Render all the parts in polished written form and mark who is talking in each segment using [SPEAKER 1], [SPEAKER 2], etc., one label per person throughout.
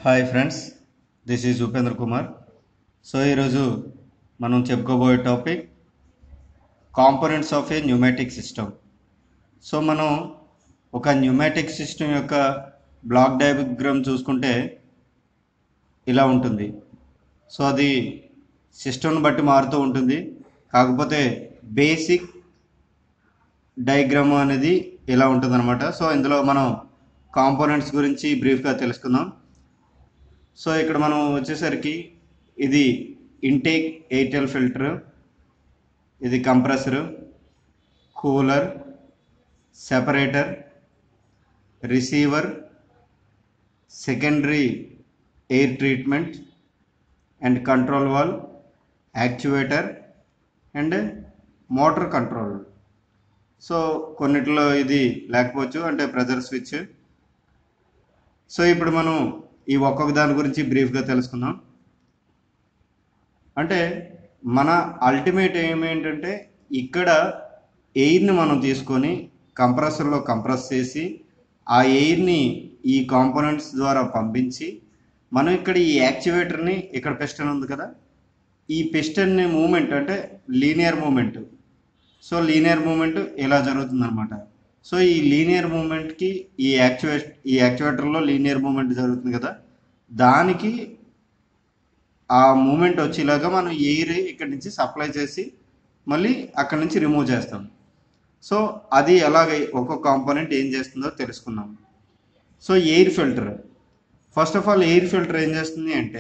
[SPEAKER 1] Hi friends, this is Upendra Kumar. So ఈరోజు మనం చెప్పుకోబోయే topic components of a pneumatic system. So మనం ఒక న్యూమాటిక్ సిస్టమ్ యొక్క బ్లాక్ డయాగ్రామ్ చూసుకుంటే ఇలా ఉంటుంది. సో అది సిస్టమ్ని బట్టి మారుతూ ఉంటుంది. కాకపోతే బేసిక్ డయాగ్రామ్ అనేది ఇలా ఉంటుంది అనమాట. సో ఇందులో మనం కాంపోనెంట్స్ గురించి బ్రీఫ్గా తెలుసుకుందాం. సో ఇక్కడ మనం వచ్చేసరికి ఇది ఇంటేక్ ఎయిర్టెల్ ఫిల్టర్, ఇది compressor, cooler, separator, receiver, secondary air treatment and control valve, actuator and motor control. So కొన్నిట్లో ఇది లేకపోవచ్చు, అంటే ప్రెజర్ స్విచ్. సో ఇప్పుడు మనం ఈ ఒక్కొక్క దాని గురించి బ్రీఫ్గా తెలుసుకుందాం. అంటే మన అల్టిమేట్ ఎయిమ్ ఏంటంటే ఇక్కడ ఎయిర్ని మనం తీసుకొని కంప్రెసర్లో కంప్రెస్ చేసి ఆ ఎయిర్ని ఈ కాంపోనెంట్స్ ద్వారా పంపించి మనం ఇక్కడ ఈ యాక్చువేటర్ని, ఇక్కడ పిస్టన్ ఉంది కదా, ఈ పిస్టన్ని మూమెంట్ అంటే linear moment. So linear moment ఇలా జరుగుతుందన్నమాట. సో ఈ లీనియర్ మూమెంట్కి ఈ యాక్చువేటర్లో లీనియర్ మూమెంట్ జరుగుతుంది కదా, దానికి ఆ మూమెంట్ వచ్చేలాగా మనం ఎయిర్ ఇక్కడి నుంచి సప్లై చేసి మళ్ళీ అక్కడి నుంచి రిమూవ్ చేస్తాం. సో అది ఎలాగ ఒక్కొక్క కాంపోనెంట్ ఏం చేస్తుందో తెలుసుకుందాం. So air filter, first of all air filter ఏం చేస్తుంది అంటే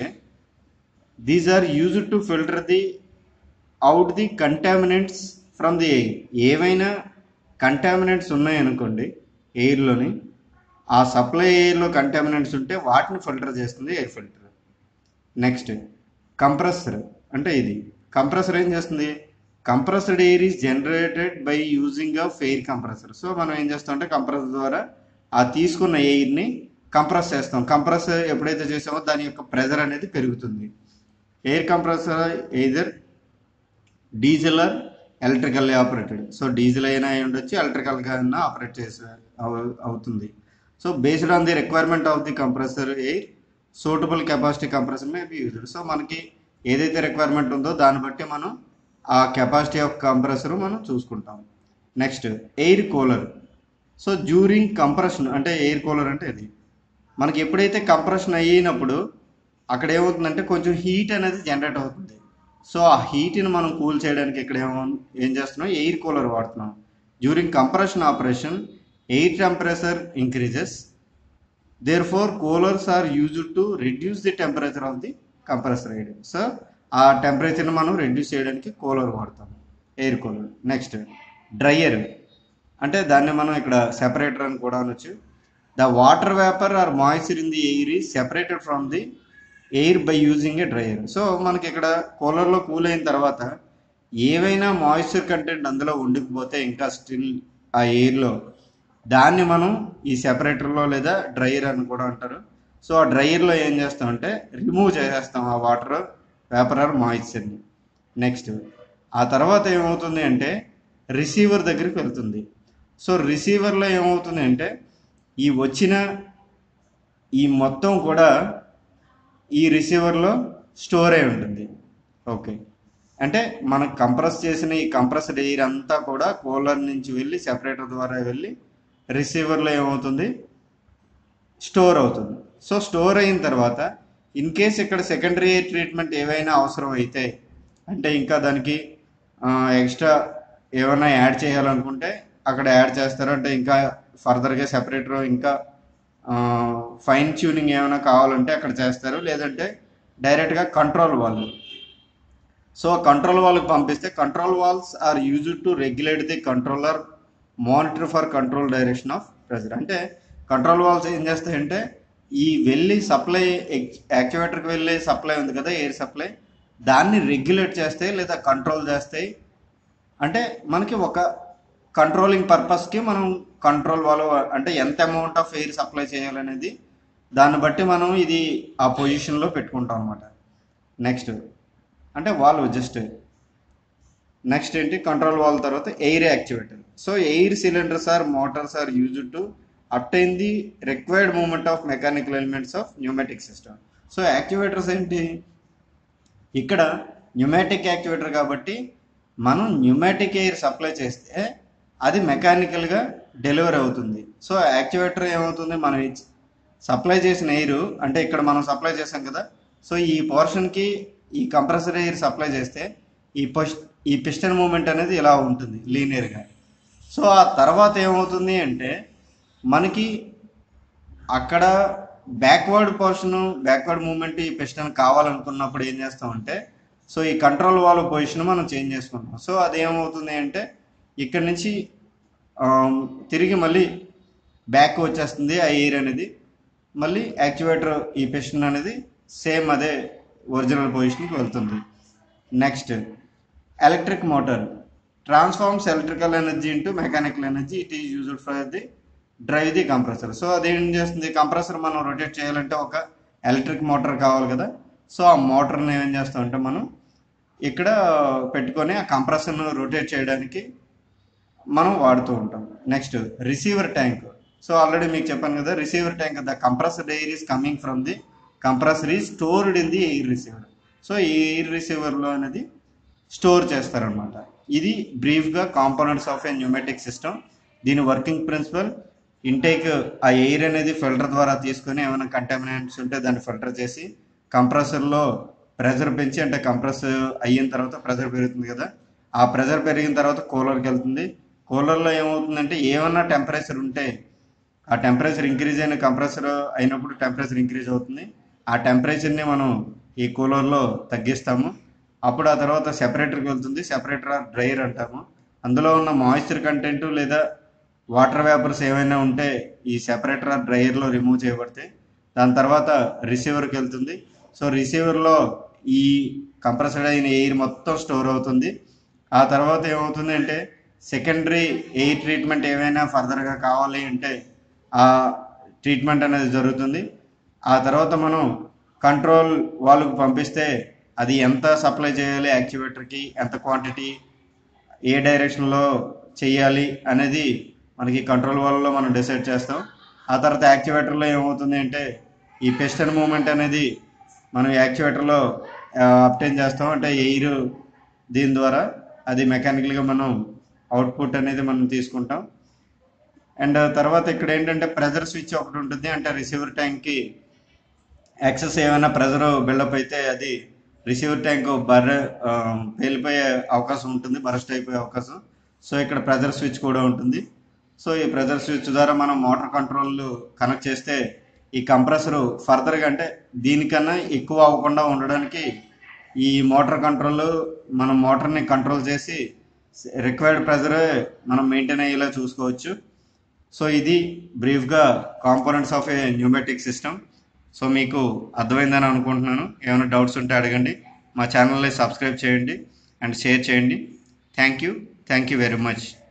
[SPEAKER 1] these are used to filter the out the contaminants from the air. ఏవైనా కంటామినెంట్స్ ఉన్నాయనుకోండి ఎయిర్లోని, ఆ సప్లై ఎయిర్లో కంటామినెంట్స్ ఉంటే వాటిని ఫిల్టర్ చేస్తుంది ఎయిర్ ఫిల్టర్. నెక్స్ట్ కంప్రెసర్, అంటే ఇది కంప్రెసర్ ఏం చేస్తుంది, compressed air is generated by using of air compressor. So మనం ఏం చేస్తామంటే కంప్రెసర్ ద్వారా ఆ తీసుకున్న ఎయిర్ని కంప్రెస్ చేస్తాం. కంప్రెస్ ఎప్పుడైతే చేసామో దాని యొక్క ప్రెజర్ అనేది పెరుగుతుంది. Air compressor either diesel or electrically operated. So diesel అయినా అయి ఉండొచ్చు, ఎలక్ట్రికల్గా అయినా ఆపరేట్ చేసే అవుతుంది. So based on the requirement of the compressor air suitable capacity compressor may be used. So మనకి ఏదైతే రిక్వైర్మెంట్ ఉందో దాన్ని బట్టి మనం ఆ కెపాసిటీ ఆఫ్ కంప్రెసర్ మనం చూసుకుంటాం. Next air cooler. So during compression, అంటే ఎయిర్ కూలర్ అంటే ఇది మనకి ఎప్పుడైతే కంప్రెషన్ అయినప్పుడు అక్కడ ఏమవుతుందంటే కొంచెం హీట్ అనేది జనరేట్ అవుతుంది. సో ఆ హీట్ని మనం కూల్ చేయడానికి ఇక్కడ ఏం చేస్తున్నాం, ఎయిర్ కూలర్ వాడుతున్నాం. During compression operation air temperature increases, therefore coolers are used to reduce the temperature of the compressor air. So ఆ టెంపరేచర్ని మనం రెడ్యూస్ చేయడానికి కూలర్ వాడతాం, ఎయిర్ కూలర్. నెక్స్ట్ డ్రయర్, అంటే దాన్ని మనం ఇక్కడ సెపరేటర్ అని కూడా అనొచ్చు. The water vapour or moisture in the air is separated from the air by using a dryer. So మనకి ఇక్కడ కూలర్లో కూల్ అయిన తర్వాత ఏవైనా మాయిశ్చర్ కంటెంట్ అందులో ఉండిపోతే ఇంకా స్టిల్ ఆ ఎయిర్లో, దాన్ని మనం ఈ సెపరేటర్లో లేదా డ్రైయర్ అని కూడా అంటారు. సో ఆ డ్రైయర్లో ఏం చేస్తామంటే రిమూవ్ చేసేస్తాం ఆ వాటర్ వేపర్ ఆర్ మాయిశ్చర్ని. నెక్స్ట్ ఆ తర్వాత ఏమవుతుంది అంటే రిసీవర్ దగ్గరికి వెళ్తుంది. సో రిసీవర్లో ఏమవుతుంది అంటే ఈ వచ్చిన ఈ మొత్తం కూడా ఈ రిసీవర్లో స్టోర్ అయి ఉంటుంది. ఓకే, అంటే మనం కంప్రెస్ చేసిన ఈ కంప్రెస్డ్ ఎయిర్ అంతా కూడా కూలర్ నుంచి వెళ్ళి సెపరేటర్ ద్వారా వెళ్ళి రిసీవర్లో ఏమవుతుంది, స్టోర్ అవుతుంది. సో స్టోర్ అయిన తర్వాత ఇన్ కేస్ ఇక్కడ సెకండరీ ఎయిర్ ట్రీట్మెంట్ ఏవైనా అవసరం అయితే, అంటే ఇంకా దానికి ఎక్స్ట్రా ఏమైనా యాడ్ చేయాలనుకుంటే అక్కడ యాడ్ చేస్తారు. అంటే ఇంకా ఫర్దర్గా సెపరేటర్ ఇంకా ఫైన్ ట్యూనింగ్ ఏమైనా కావాలంటే అక్కడ చేస్తారు, లేదంటే డైరెక్ట్గా కంట్రోల్ వాల్. సో కంట్రోల్ వాల్కి పంపిస్తే control valves are used to regulate the controller monitor for control direction of pressure. అంటే కంట్రోల్ వాల్స్ ఏం చేస్తాయంటే ఈ వెళ్ళి సప్లై యాక్చువేటర్కి వెళ్ళే సప్లై ఉంది కదా, ఎయిర్ సప్లై, దాన్ని రెగ్యులేట్ చేస్తాయి లేదా కంట్రోల్ చేస్తాయి. అంటే మనకి ఒక కంట్రోలింగ్ పర్పస్కి మనం కంట్రోల్ వాల్వ్, అంటే ఎంత అమౌంట్ ఆఫ్ ఎయిర్ సప్లై చేయాలనేది దాన్ని బట్టి మనం ఇది ఆ పొజిషన్లో పెట్టుకుంటాం అనమాట. నెక్స్ట్ అంటే వాల్వ్ జస్ట్ నెక్స్ట్ ఏంటి, కంట్రోల్ వాల్వ్ తర్వాత air actuator. So air cylinders or motors are used to obtain the required movement of mechanical elements of pneumatic system. So activators ఏంటి, ఇక్కడ న్యూమాటిక్ యాక్టివేటర్ కాబట్టి మనం న్యూమాటిక్ ఎయిర్ సప్లై చేస్తే అది మెకానికల్గా delivery అవుతుంది. సో యాక్టివేటర్ ఏమవుతుంది, మనం సప్లై చేసిన ఎయిర్ అంటే ఇక్కడ మనం సప్లై చేసాం కదా, సో ఈ పోర్షన్కి ఈ కంప్రెసర్ ఎయిర్ సప్లై చేస్తే ఈ పిస్టన్ మూమెంట్ అనేది ఇలా ఉంటుంది లీనియర్గా. సో ఆ తర్వాత ఏమవుతుంది అంటే మనకి అక్కడ బ్యాక్వర్డ్ మూమెంట్ ఈ పిస్టన్ కావాలనుకున్నప్పుడు ఏం చేస్తామంటే, సో ఈ కంట్రోల్ వాల్వ్ పొజిషన్ మనం చేంజ్ చేసుకుంటాం. సో అది ఏమవుతుంది అంటే ఇక్కడ నుంచి తిరిగి మళ్ళీ బ్యాక్ వచ్చేస్తుంది ఆ ఎయిర్ అనేది, మళ్ళీ యాక్టివేటర్ ఈ పిస్టన్ అనేది సేమ్ అదే ఒరిజినల్ పొజిషన్కి వెళ్తుంది. Next electric motor transforms electrical energy into mechanical energy. It is used for the drive the compressor. So అదేం చేస్తుంది, కంప్రెసర్ మనం రొటేట్ చేయాలంటే ఒక ఎలక్ట్రిక్ మోటార్ కావాలి కదా. సో ఆ మోటార్ని ఏం చేస్తామంటే మనం ఇక్కడ పెట్టుకొని ఆ కంప్రెసర్ను రొటేట్ చేయడానికి మనం వాడుతూ ఉంటాం. Next receiver tank. So already మీకు చెప్పాను కదా, receiver tank the compressor air is coming from the compressor is stored in the air receiver. So ఈ ఎయిర్ రిసీవర్లో అనేది స్టోర్ చేస్తారనమాట. ఇది బ్రీఫ్గా components of a pneumatic system. దీని వర్కింగ్ ప్రిన్సిపల్ ఇంటేక్ ఆ ఎయిర్ అనేది ఫిల్టర్ ద్వారా తీసుకొని ఏమైనా కంటామినెంట్స్ ఉంటే దాన్ని ఫిల్టర్ చేసి కంప్రెసర్లో ప్రెషర్ పెంచి, అంటే కంప్రెస్ అయిన తర్వాత ప్రెషర్ పెరుగుతుంది కదా, ఆ ప్రెషర్ పెరిగిన తర్వాత కూలర్కి వెళ్తుంది. కూలర్లో ఏమవుతుందంటే ఏమన్నా టెంపరేచర్ ఉంటే ఆ టెంపరేచర్ ఇంక్రీజ్ అయిన కంప్రెసర్ అయినప్పుడు టెంపరేచర్ ఇంక్రీజ్ అవుతుంది. ఆ టెంపరేచర్ని మనం ఈ కూలర్లో తగ్గిస్తాము. అప్పుడు ఆ తర్వాత సెపరేటర్కి వెళ్తుంది. సెపరేటర్ ఆర్ డ్రైయర్ అంటాము. అందులో ఉన్న మాయిశ్చర్ కంటెంట్ లేదా వాటర్ వేపర్స్ ఏమైనా ఉంటే ఈ సెపరేటర్ ఆర్ డ్రైయర్లో రిమూవ్ చేయబడతాయి. దాని తర్వాత రిసీవర్కి వెళ్తుంది. సో రిసీవర్లో ఈ కంప్రెసర్ అయిన ఎయిర్ మొత్తం స్టోర్ అవుతుంది. ఆ తర్వాత ఏమవుతుంది అంటే సెకండరీ ఎయిర్ ట్రీట్మెంట్ ఏమైనా ఫర్దర్గా కావాలి అంటే ఆ ట్రీట్మెంట్ అనేది జరుగుతుంది. ఆ తర్వాత మనం కంట్రోల్ వాళ్ళకు పంపిస్తే అది ఎంత సప్లై చేయాలి యాక్టివేటర్కి, ఎంత క్వాంటిటీ, ఏ డైరెక్షన్లో చేయాలి అనేది మనకి కంట్రోల్ వాల్వ్లో మనం డిసైడ్ చేస్తాం. ఆ తర్వాత యాక్టివేటర్లో ఏమవుతుంది అంటే ఈ పిస్టన్ మూమెంట్ అనేది మనం యాక్టివేటర్లో అబ్టైన్ చేస్తాం. అంటే ఎయిర్ దీని ద్వారా అది మెకానికల్గా మనం అవుట్పుట్ అనేది మనం తీసుకుంటాం. అండ్ తర్వాత ఇక్కడ ఏంటంటే ప్రెజర్ స్విచ్ ఒకటి ఉంటుంది. అంటే రిసీవర్ ట్యాంక్కి ఎక్సెస్ ఏమైనా ప్రెజర్ బిల్డప్ అయితే అది రిసీవర్ ట్యాంక్ పేలిపోయే అవకాశం ఉంటుంది, బరస్ట్ అయిపోయే అవకాశం. సో ఇక్కడ ప్రెజర్ స్విచ్ కూడా ఉంటుంది. సో ఈ ప్రెజర్ స్విచ్ ద్వారా మనం మోటార్ కంట్రోల్ కనెక్ట్ చేస్తే ఈ కంప్రెసరు ఫర్దర్గా అంటే దీనికన్నా ఎక్కువ అవ్వకుండా ఉండడానికి ఈ మోటార్ కంట్రోల్ మనం మోటార్ని కంట్రోల్ చేసి రిక్వైర్డ్ ప్రెజర్ మనం మెయింటైన్ అయ్యేలా చూసుకోవచ్చు. సో ఇది బ్రీఫ్గా components of a pneumatic system. So మీకు అర్థమైందని అనుకుంటున్నాను. ఏమైనా డౌట్స్ ఉంటే అడగండి. మా ఛానల్ని సబ్స్క్రైబ్ చేయండి అండ్ షేర్ చేయండి. Thank you very much.